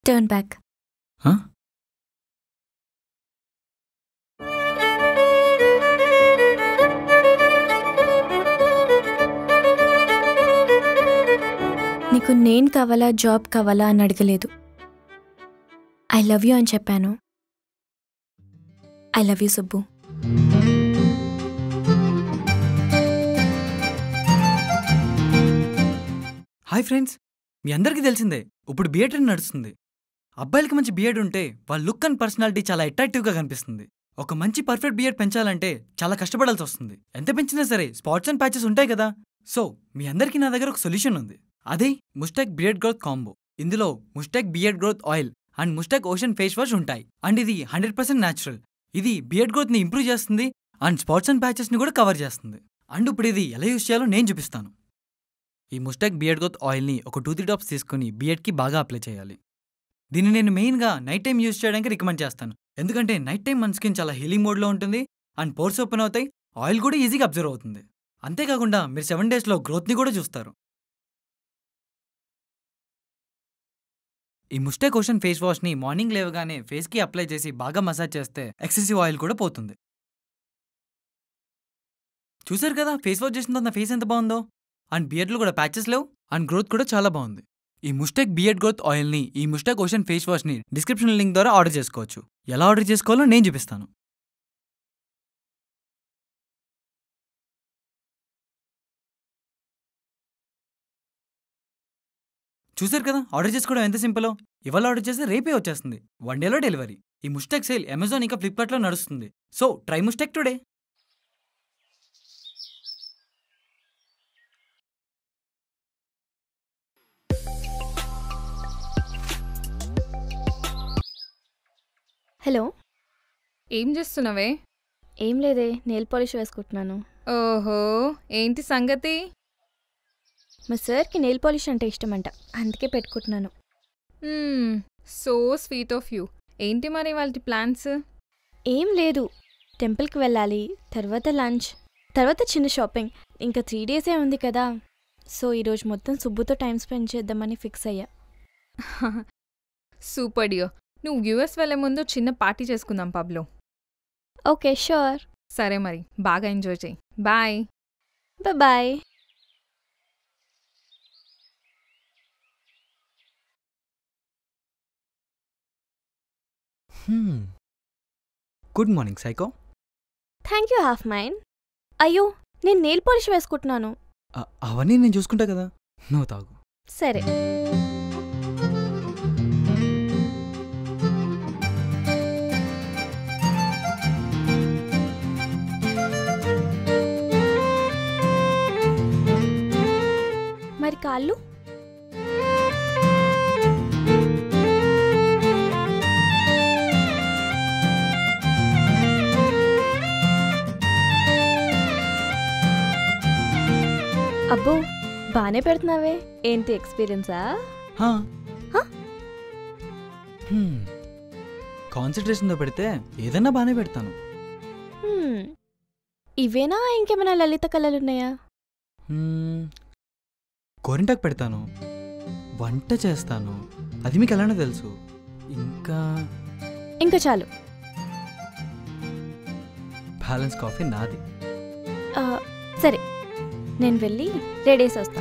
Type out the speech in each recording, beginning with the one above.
Turn back. Huh? నీకు నేను కావాలా జాబ్ కావాలా అని అడగలేదు. ఐ లవ్ యూ అని చెప్పాను. I love you Subbu. Hi friends, మీ అందరికీ తెలిసిందే ఇప్పుడు బిఎడ్ ట్రెండ్ నడుస్తుంది. అబ్బాయిలకి మంచి బిఎడ్ ఉంటే వాళ్ళ లుక్ అండ్ పర్సనాలిటీ చాలా అట్రాక్టివ్గా కనిపిస్తుంది. ఒక మంచి పర్ఫెక్ట్ బిఎడ్ పెంచాలంటే చాలా కష్టపడాల్సి వస్తుంది. ఎంత పెంచినా సరే స్పాట్స్ అండ్ ప్యాచెస్ ఉంటాయి కదా. సో మీ అందరికీ నా దగ్గర ఒక సొల్యూషన్ ఉంది. అదే ముస్టాక్ బియర్డ్ గ్రోత్ కాంబో. ఇందులో Mustaq beard growth oil and Mustaq ocean face wash ఉంటాయి. అండ్ ఇది 100% న్యాచురల్. ఇది బియర్డ్ గ్రోత్ని ఇంప్రూవ్ చేస్తుంది అండ్ స్పాట్స్ అండ్ ప్యాచెస్ని కూడా కవర్ చేస్తుంది. అండ్ ఇప్పుడు ఇది ఎలా యూస్ చేయాలో నేను చూపిస్తాను. ఈ ముస్టాక్ బియర్డ్ గ్రోత్ ఆయిల్ని ఒక 2-3 డ్రాప్స్ తీసుకుని బియర్డ్కి బాగా అప్లై చేయాలి. దీన్ని నేను మెయిన్గా నైట్ టైం యూజ్ చేయడానికి రికమెండ్ చేస్తాను. ఎందుకంటే నైట్ టైం మన స్కిన్ చాలా హీలింగ్ మోడ్లో ఉంటుంది అండ్ పోర్స్ ఓపెన్ అవుతాయి, ఆయిల్ కూడా ఈజీగా అబ్జర్వ్ అవుతుంది. అంతేకాకుండా మీరు 7 డేస్లో గ్రోత్ని కూడా చూస్తారు. ఈ ముస్టాక్ ఓషన్ ఫేస్ వాష్ని మార్నింగ్ లేవగానే ఫేస్కి అప్లై చేసి బాగా మసాజ్ చేస్తే ఎక్సెసివ్ ఆయిల్ కూడా పోతుంది. చూసారు కదా ఫేస్ వాష్ చేసిన తర్వాత నా ఫేస్ ఎంత బాగుందో. అండ్ బియర్డ్లో కూడా ప్యాచెస్ లేవు అండ్ గ్రోత్ కూడా చాలా బాగుంది. ఈ ముస్టాక్ బియర్డ్ గ్రోత్ ఆయిల్ని, ఈ ముస్టాక్ ఓషన్ ఫేస్ వాష్ని డిస్క్రిప్షన్ లింక్ ద్వారా ఆర్డర్ చేసుకోవచ్చు. ఎలా ఆర్డర్ చేసుకోవాలో నేను చూపిస్తాను. చూసారు కదా ఆర్డర్ చేసుకోవడం ఎంత సింపులో. ఇవాళ ఆర్డర్ చేస్తే రేపే వచ్చేస్తుంది. 1 డేలో డెలివరీ. ఈ ముస్టాక్ సేల్ అమెజాన్ ఇంకా ఫ్లిప్కార్ట్లో నడుస్తుంది. So try Mustaq today. Hello, ఏం చేస్తున్నావే? ఏం లేదే, నెయిల్ పాలిష్ వేసుకుంటున్నాను. ఓహో, ఏంటి సంగతి? మా సార్కి నెయిల్ పాలిష్ అంటే ఇష్టమంట, అందుకే పెట్టుకుంటున్నాను. So sweet of you. ఏంటి మరి వాళ్ళ ప్లాన్స్? ఏం లేదు, టెంపుల్కి వెళ్ళాలి, తర్వాత లంచ్, తర్వాత చిన్న షాపింగ్. ఇంకా 3 డేసే ఉంది కదా. సో ఈరోజు మొత్తం సుబ్బుతో టైం స్పెండ్ చేద్దామని ఫిక్స్ అయ్యా. సూపర్ డియో. నువ్వు యూఎస్ వెళ్ళే ముందు చిన్న పార్టీ చేసుకుందాం పబ్లో. Okay, sure. సరే మరి, బాగా ఎంజాయ్ చేయి. Bye. Bye. Good morning psycho. Thank you half mind. అయ్యో, నేను నెయిల్ పాలిష్ వేసుకుంటున్నాను. అవన్నీ నేను చూసుకుంటా కదా, నువ్వు తాగు. సరే. మరి కాళ్ళు? అబ్బో, బానే పెడుతున్నావే. ఏంటి ఎక్స్పీరియన్సా? కాన్సన్ట్రేషన్తో పెడితే ఏదన్నా బాగానే పెడతాను. ఇవేనా, ఇంకేమైనా లలిత కళలున్నాయా? గోరింటాకు పెడతాను, వంట చేస్తాను, అది మీకు ఎలానో తెలుసు. ఇంకా చాలు. బ్యాలెన్స్ కాఫీ నాది. సరే, నేను వెళ్ళి రెడీ చేసి వస్తా.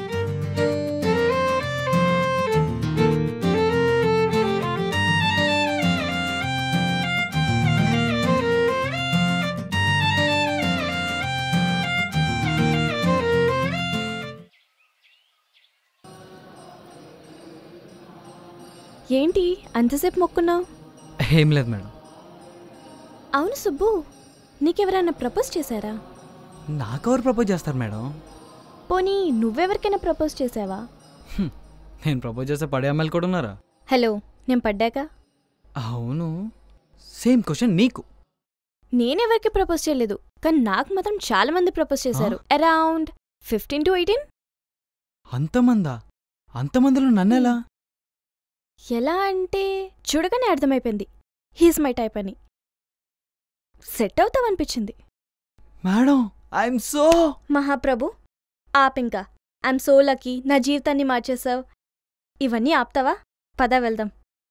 ఏంటి అంతసేపు మొక్కున్నావు? ఏం లేదు మేడం. అవును సుబ్బు, నీకెవరైనా ప్రపోజ్ చేశారా? నాకెవరు ప్రపోజ్ చేస్తారు మేడం? పోనీ నువ్వెవరికైనా ప్రపోజ్ చేసావా? నేను ప్రపోజ్ చేస్తే పడే అమ్మాయిలు కూడా ఉన్నారా? హలో, నేను పడ్డాక? అవును, సేమ్ క్వశ్చన్ నీకు. నేనెవరికి ప్రపోజ్ చేయలేదు, కానీ నాకు మాత్రం చాలా మంది ప్రపోజ్ చేశారు. Around 15 to 18. అంతమందా? అంతమందిలో నన్నెలా? ఎలా అంటే చూడగానే అర్థమైపోయింది, హీస్ మై టైప్ అని. సెట్ అవుతావనిపించింది. మేడం, ఐఎమ్ సో... మహాప్రభు, ఆపింకా. ఐఎమ్ సో లక్కీ, నా జీవితాన్ని మార్చేసావు. ఇవన్నీ ఆపుతావా? పద వెళ్దాం.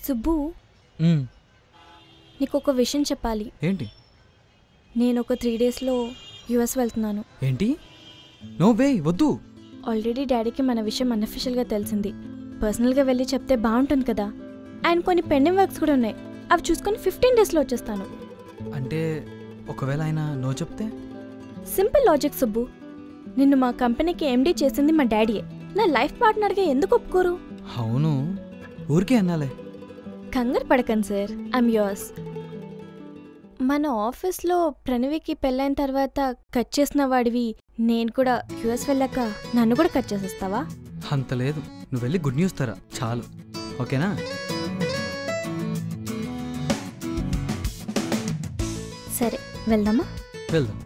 సుబ్బు, మ్మ్. నీకు ఒక విషయం చెప్పాలి. ఏంటి? నేను ఒక 3 డేస్లో యుఎస్ వెళ్తున్నాను. ఏంటి? నో వే, వద్దు. ఆల్రెడీ డాడీకి మన విషయం అన్అఫిషియల్గా తెలిసింది. పర్సనల్గా వెళ్ళి చెప్తే బాగుంటుంది కదా. అండ్ కొన్ని పెండింగ్ వర్క్స్ కూడా ఉన్నాయి. అవి చూసుకొని 15 డేస్లో వచ్చేస్తాను. అంటే ఒకవేళ ఆయన నో చెప్తే? Simple logic Subbu. నిన్ను మా కంపెనీకి ఎండీ చేసింది మా డాడీయే. నా లైఫ్ పార్ట్నర్గా ఎందుకు ఒప్పుకోరు? అవును, ఊరికే అన్నాలే. కంగారు పడకండి సార్, ఐమ్ యోర్స్. మన ఆఫీస్లో ప్రణవికి పెళ్ళైన తర్వాత కట్ చేసిన వాడివి నేను కూడా యుఎస్ వెళ్ళాక నన్ను కూడా కట్ చేసేస్తావా? అంత లేదు, నువ్వు వెళ్ళి గుడ్ న్యూస్ తరా చాలు. ఓకేనా? సరే, వెళ్దామా? వెళ్దాం.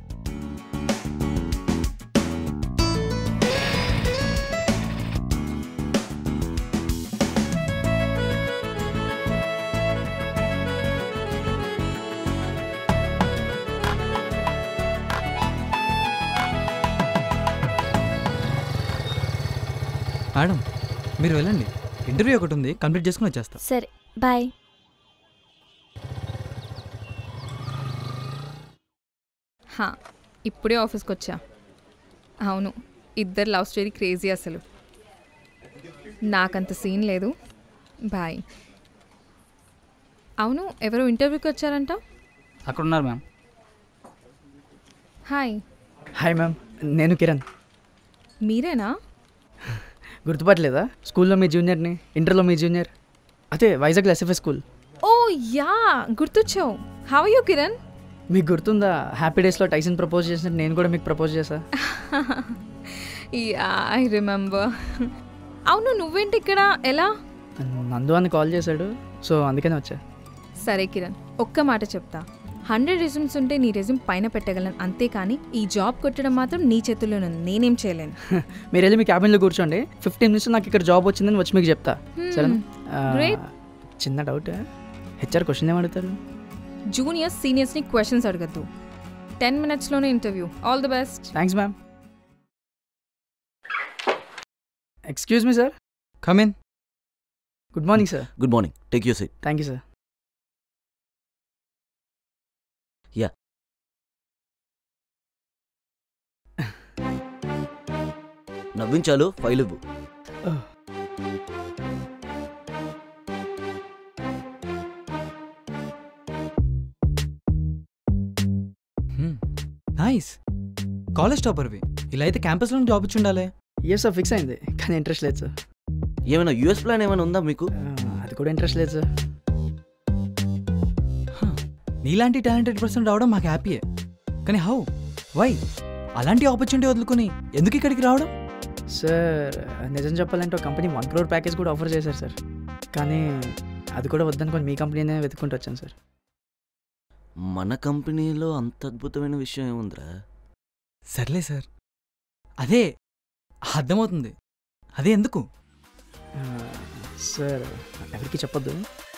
మేడం, మీరు వెళ్ళండి. ఇంటర్వ్యూ ఒకటి ఉంది, కంప్లీట్ చేసుకుని వచ్చేస్తా. సరే, బాయ్. హా, ఇప్పుడే ఆఫీస్కి వచ్చా. అవును, ఇద్దరు లవ్ స్టోరీ క్రేజీ అసలు. నాకంత సీన్ లేదు. బాయ్. అవును, ఎవరో ఇంటర్వ్యూకి వచ్చారంట? అక్కడ ఉన్నారు మ్యామ్. హాయ్. హాయ్ మ్యామ్, నేను కిరణ్. మీరేనా? గుర్తుపట్టలేదా? స్కూల్లో మీ జూనియర్ని, ఇంటర్లో మీ జూనియర్. అదే వైజాగ్లో ఎస్ఎఫ్ఎస్ స్కూల్. ఓ యా, గుర్తొచ్చావు. How are you Kiran? మీకు గుర్తుందా, హ్యాపీ డేస్లో టైసన్ ప్రపోజ్ చేసినట్టు నేను కూడా మీకు ప్రపోజ్ చేశా. Yeah, I remember. అవును, నువ్వేంటి ఇక్కడ? ఎలా? నందు అని కాల్ చేశాడు, సో అందుకనే వచ్చా. సరే కిరణ్, ఒక్క మాట చెప్తా. 100 రెజ్యూమ్స్ ఉంటే నీ రెజ్యూమ్ పైన పెట్టగలను, అంతేకాని ఈ జాబ్ కొట్టడం మాత్రం నీ చేతుల్లోనే ఉంది. నేనేం చేయలేను. మీరు వెళ్ళి మీ క్యాబిన్లో కూర్చోండి. 15 మినిట్స్ నాకు ఇక్కడ జాబ్ వచ్చిందని వచ్చి మీకు చెప్తా. సరేనా? great. చిన్న డౌట్, హెచ్ఆర్ క్వశ్చన్ ఏమడుగుతారు? జూనియర్స్ సీనియర్స్ని క్వశ్చన్స్ అడగద్దు. 10 minutesలోనే interview. All the best. Thanks ma'am. Excuse me sir. Come in. Good morning sir. Good morning. Take your seat. Thank you sir. Yeah. నవ్వించాలు, ఫైల్ ఇవ్వు. నైస్. కాలేజ్ టాపర్వి. ఇలా అయితే క్యాంపస్లో జాబ్ ఇచ్చి ఉండాలి. ఎస్ సార్, ఫిక్స్ అయింది, కానీ ఇంట్రెస్ట్ లేదు సార్. ఏమైనా యూఎస్ ప్లాన్ ఏమైనా ఉందా మీకు? అది కూడా ఇంట్రెస్ట్ లేదు సార్. నీలాంటి టాలెంటెడ్ పర్సన్ రావడం మాకు హ్యాపీయే, కానీ హౌ, వై? అలాంటి ఆపర్చునిటీ వదులుకొని ఎందుకు ఇక్కడికి రావడం? సార్ నిజం చెప్పాలంటే ఒక కంపెనీ 1 crore ప్యాకేజ్ కూడా ఆఫర్ చేశారు సార్, కానీ అది కూడా వద్దనుకొని మీ కంపెనీనే వెతుక్కుంటూ వచ్చాను సార్. మన కంపెనీలో అంత అద్భుతమైన విషయం ఏముందిరా? సర్లే సార్, అదే అర్థమవుతుంది. అదే ఎందుకు? సార్ ఎవరికి చెప్పొద్దు.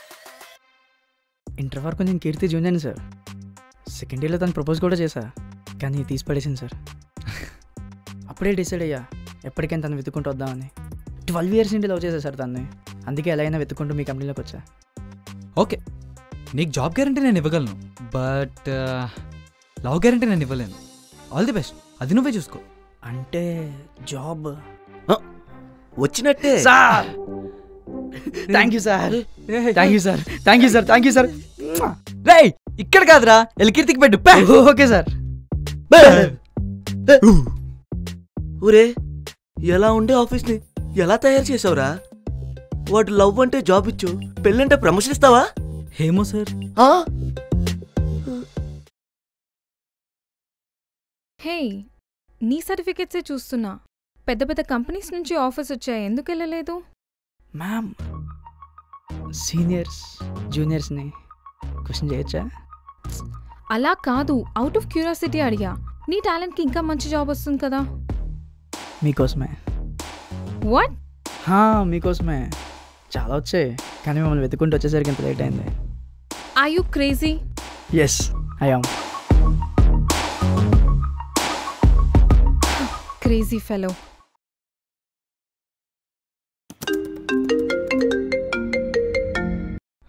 ఇంటర్ వరకు నేను కీర్తి జూనియర్ని సార్. సెకండ్ ఇయర్లో తను ప్రపోజ్ కూడా చేశా, కానీ తీసి పడేసింది సార్. అప్పుడే డిసైడ్ అయ్యా ఎప్పటికైనా తను వెతుక్కుంటూ వద్దామని. 12 years నుండి లవ్ చేశా సార్ తన్ని. అందుకే ఎలా అయినా వెతుక్కుంటూ మీ కంపెనీలోకి వచ్చా. ఓకే, నీకు జాబ్ గ్యారంటీ నేను ఇవ్వగలను, బట్ లవ్ గ్యారంటీ నేను ఇవ్వలేను. ఆల్ ది బెస్ట్, అది నువ్వే చూసుకో. అంటే జాబ్ వచ్చినట్టే sir. Thank you sir. Thank you sir. Thank you sir. Thank you sir. రేయ్, ఇక్కడ కాదురా, ఎలికీర్తికి పెట్టు. Okay sir. ఊరే, ఎలా ఉండే ఆఫీస్ని ఎలా తయారు చేసావురా? వాడు లవ్ అంటే జాబ్ ఇచ్చు, పెళ్ళంటే ప్రమోషన్ ఇస్తావా? ఏమో సార్. హే, నీ సర్టిఫికెట్సే చూస్తున్నా. పెద్ద పెద్ద కంపెనీస్ నుంచి ఆఫర్స్ వచ్చాయి, ఎందుకు వెళ్ళలేదు? మ్యామ్, సీనియర్స్ జూనియర్స్ని క్వశ్చన్ చేయొచ్చా? అలా కాదు, అవుట్ ఆఫ్ క్యూరియాసిటీ అడిగా. నీ టాలెంట్కి ఇంకా మంచి జాబ్ వస్తుంది కదా. మీకోసమే. వాట్? మీకోసమే. చాలా వచ్చాయి, కానీ మిమ్మల్ని వెతుక్కుంటూ వచ్చేసరికి ఇంత లేట్ అయింది. Are you crazy? Yes, I am. Crazy fellow.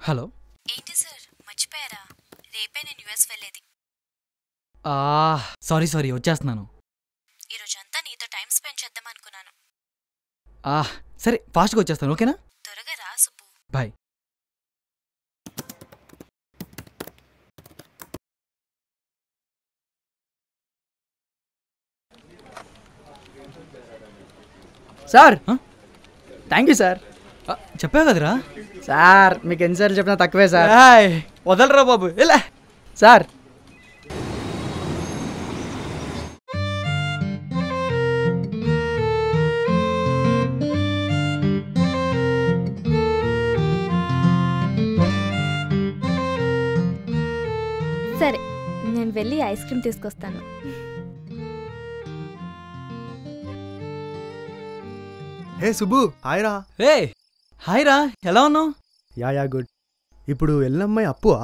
Hello. ఏంటి సార్ మర్చిపోయారా? రేపే నేను యుఎస్ వెళ్ళేది. సారీ వచ్చేస్తున్నాను. ఈరోజంతా నీతో టైం స్పెండ్ చేద్దాం అనుకున్నాను. సరే ఫాస్ట్గా వచ్చేస్తాను, ఓకేనా? త్వరగా రా Subbu. Bye. Sir thank you sir. చెప్పావు కదరా. సార్ మీకు ఎన్నిసార్లు చెప్పినా తక్కువే సార్. వదలరా బాబు, ఎలా సార్ సరే నేను వెళ్ళి ఐస్ క్రీమ్ తీసుకొస్తాను. హే సుబ్బు, హాయ్ రా. హాయ్ రా, ఎలా ఉన్నావు? Yeah good. ఇప్పుడు ఎల్లమ్మాయి అప్పువా?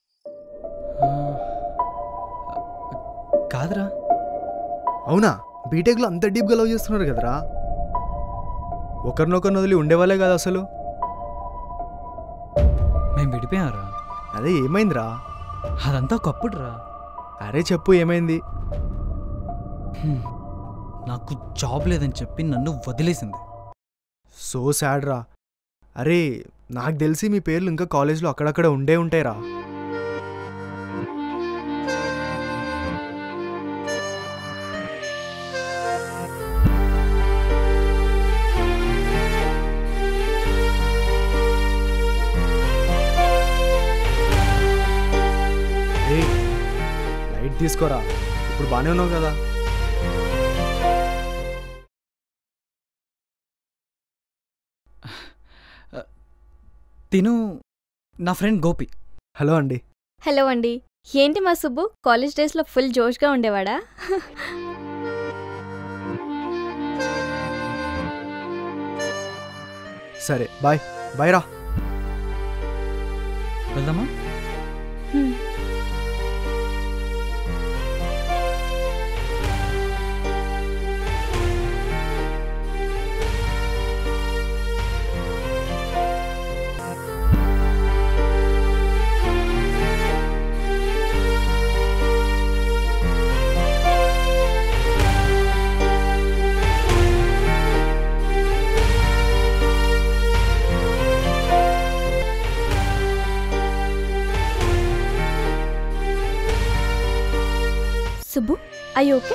కాదురా. అవునా? బీటెక్లో అంత డీప్గా లవ్ చేస్తున్నారు కదరా. ఒకరినొకరిని వదిలి ఉండేవాళ్ళే కదా అసలు. మేము విడిపోయారా? అదే ఏమైందిరా? అదంతా ఒకప్పుడు రా. అరే చెప్పు ఏమైంది? నాకు జాబ్ లేదని చెప్పి నన్ను వదిలేసింది. సో సాడ్ రా. అరే నాకు తెలిసి మీ పేర్లు ఇంకా కాలేజ్లో అక్కడక్కడ ఉండే ఉంటాయిరా. లైట్ తీసుకోరా, ఇప్పుడు బాగానే ఉన్నావు కదా. తిను నా ఫ్రెండ్ గోపి. హలో అండి. హలో అండి. ఏంటి మా సుబ్బు కాలేజ్ డేస్లో ఫుల్ జోష్గా ఉండేవాడా? సరే బాయ్. బాయ్ రా. వెళ్దామా? సుబ్బు అయ్యి ఓకే?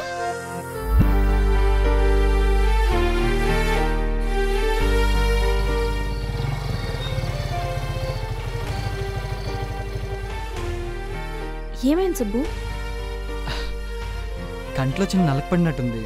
ఏమైంది సుబ్బు? కంట్లో చిన్న నలకపడినట్టుంది.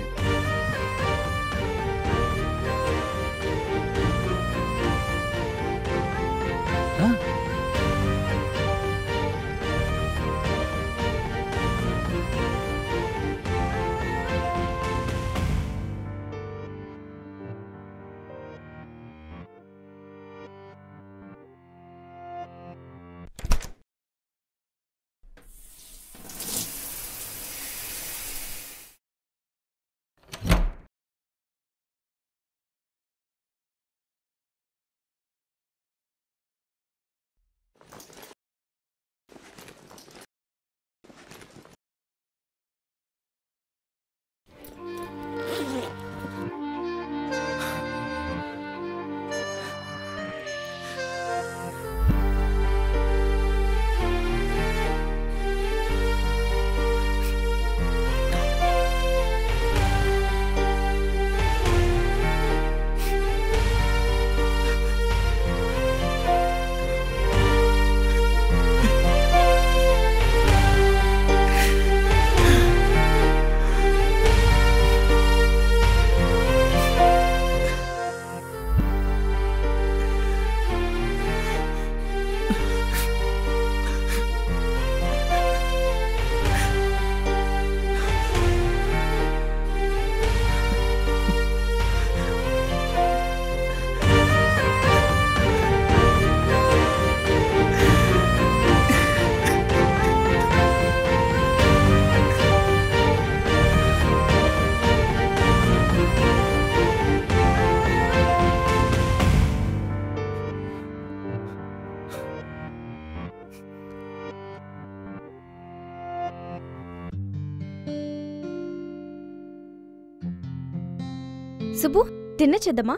సుబ్బు డిన్నర్ చేద్దామా?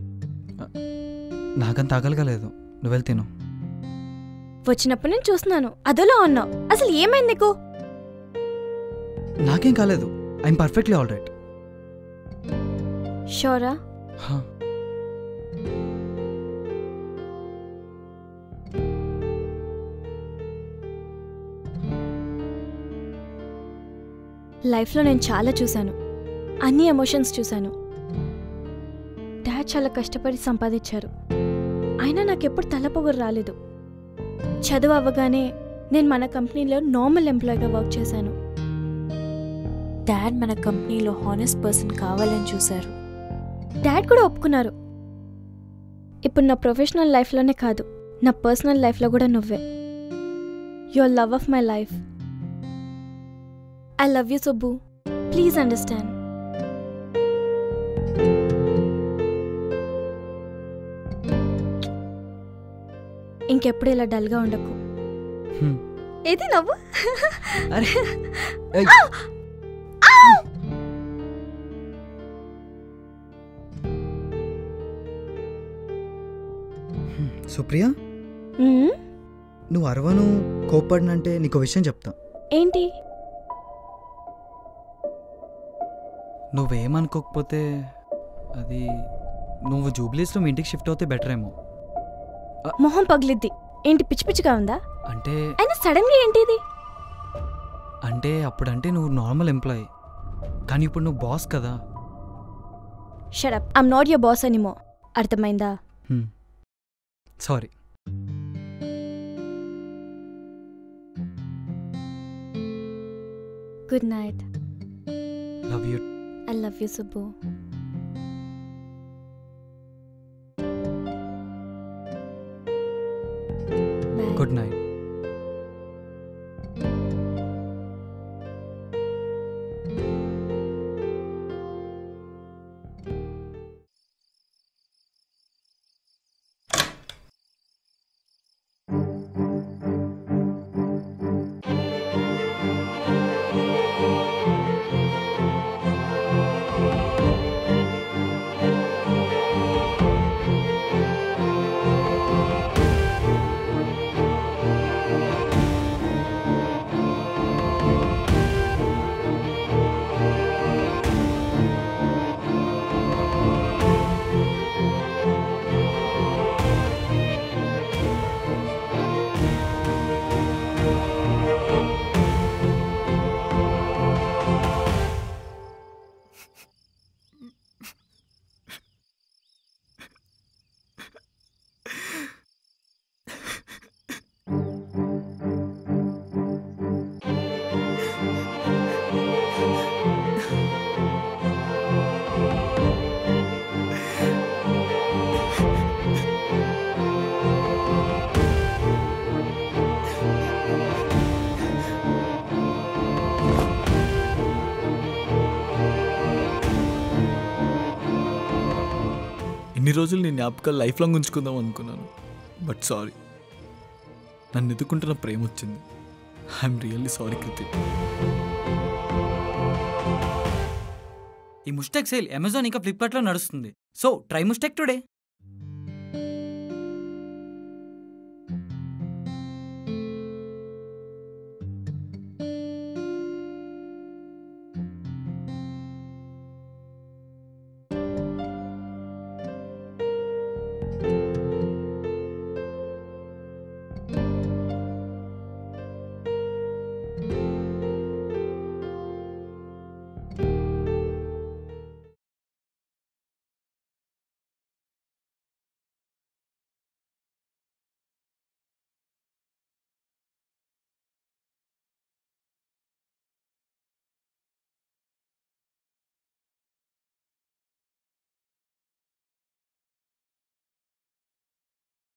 నాకంత ఆకలిగా లేదు, నువ్వు వెళ్ళి తిను. వచ్చినప్పుడు నేను చూస్తున్నాను అదోలా ఉన్నావు. అసలు ఏమైంది నీకు? నాకేం కాలేదు, ఐఎమ్ పర్ఫెక్ట్లీ ఆల్ రైట్. షోరా? లైఫ్లో నేను చాలా చూశాను, అన్ని ఎమోషన్స్ చూశాను. డాడ్ చాలా కష్టపడి సంపాదించారు, అయినా నాకెప్పుడు తలపొగరు రాలేదు. చదువు అవ్వగానే నేను మన కంపెనీలో నార్మల్ ఎంప్లాయీగా వర్క్ చేశాను. డాడ్ మన కంపెనీలో హానెస్ట్ పర్సన్ కావాలని చూశారు. డాడ్ కూడా ఒప్పుకున్నారు. ఇప్పుడు నా ప్రొఫెషనల్ లైఫ్లోనే కాదు, నా పర్సనల్ లైఫ్లో కూడా నువ్వే. Your love of my life. I love you, Subbu. Please understand. ఇంకెప్పుడు ఇలా డల్గా ఉండకు. ఏది నవ్వు? సుప్రియ, నువ్వు అరవను కోప్పడినంటే నీకు విషయం చెప్తా. ఏంటి? నువ్వేమనుకోకపోతే అది నువ్వు జూబ్లీస్లో మీ ఇంటికి షిఫ్ట్ అవుతే బెటర్ ఏమో. మొహం పగిలిద్ది. ఏంటి పిచ్చి పిచ్చిగా ఉందా? అంటే అయినా సడన్గా ఏంటి ఇది? అంటే అప్పుడంటే నువ్వు నార్మల్ ఎంప్లాయీ, కానీ ఇప్పుడు నువ్వు బాస్ కదా. Shut up, I'm not your boss anymore. అర్థమైందా? Sorry. Good night. Love you. I love you, Subbu. Bye. Good night. ఇన్ని రోజులు నీ జ్ఞాపకాలు లైఫ్ లాంగ్ ఉంచుకుందాం అనుకున్నాను, బట్ సారీ, నన్ను ఎదుర్కొంటున్న ప్రేమ వచ్చింది. I'm really sorry Kriti. ఈ ముస్టెక్ సేల్ అమెజాన్ ఇంకా ఫ్లిప్కార్ట్లో నడుస్తుంది, సో ట్రై ముస్టెక్ టుడే.